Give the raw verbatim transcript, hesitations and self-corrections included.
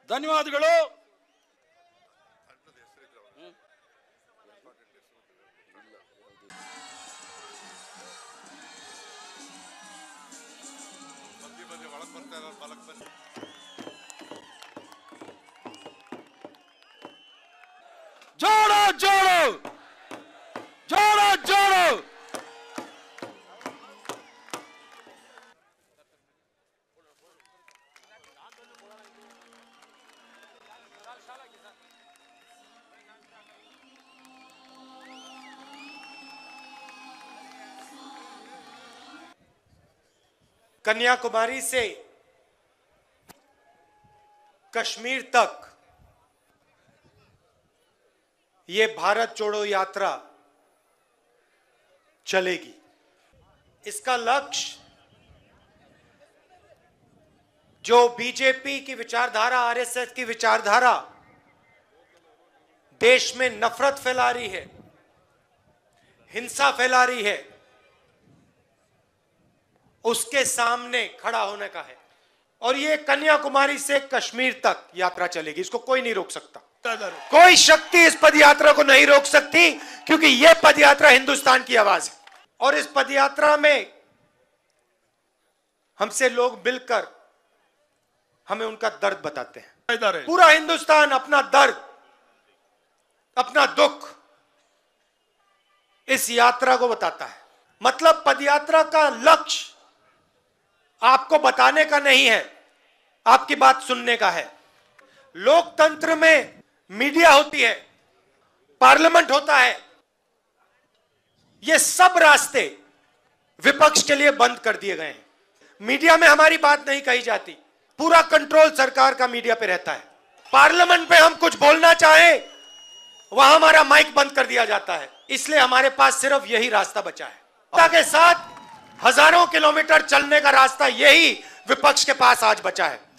ಧನ್ಯವಾದಗಳು. ಜೋಡು ಜೋಡು ಜೋಡು ಜೋಡು कन्याकुमारी से कश्मीर तक ये भारत जोड़ो यात्रा चलेगी। इसका लक्ष्य जो बीजेपी की विचारधारा, आरएसएस की विचारधारा देश में नफरत फैला रही है, हिंसा फैला रही है, उसके सामने खड़ा होने का है। और ये कन्याकुमारी से कश्मीर तक यात्रा चलेगी, इसको कोई नहीं रोक सकता। कोई शक्ति इस पदयात्रा को नहीं रोक सकती, क्योंकि यह पदयात्रा हिंदुस्तान की आवाज है। और इस पदयात्रा में हमसे लोग मिलकर हमें उनका दर्द बताते हैं। पूरा हिंदुस्तान अपना दर्द, अपना दुख इस यात्रा को बताता है। मतलब पदयात्रा का लक्ष्य आपको बताने का नहीं है, आपकी बात सुनने का है। लोकतंत्र में मीडिया होती है, पार्लियामेंट होता है, ये सब रास्ते विपक्ष के लिए बंद कर दिए गए हैं। मीडिया में हमारी बात नहीं कही जाती, पूरा कंट्रोल सरकार का मीडिया पे रहता है। पार्लियामेंट में हम कुछ बोलना चाहें, वहां हमारा माइक बंद कर दिया जाता है। इसलिए हमारे पास सिर्फ यही रास्ता बचा है। के साथ हजारों किलोमीटर चलने का रास्ता यही विपक्ष के पास आज बचा है।